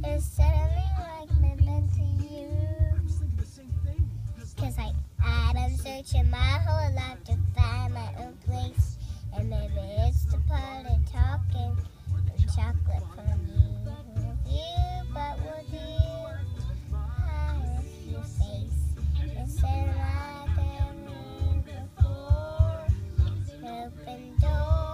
It's suddenly like meant to you. Cause like I'm searching my whole life to find my own place. And maybe it's the part of talking and chocolate from you. With you, but with you, I miss your face. Instead of like I knew before. Open door.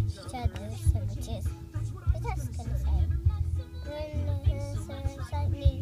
Sandwiches. It's just gonna say, when the sun is like me.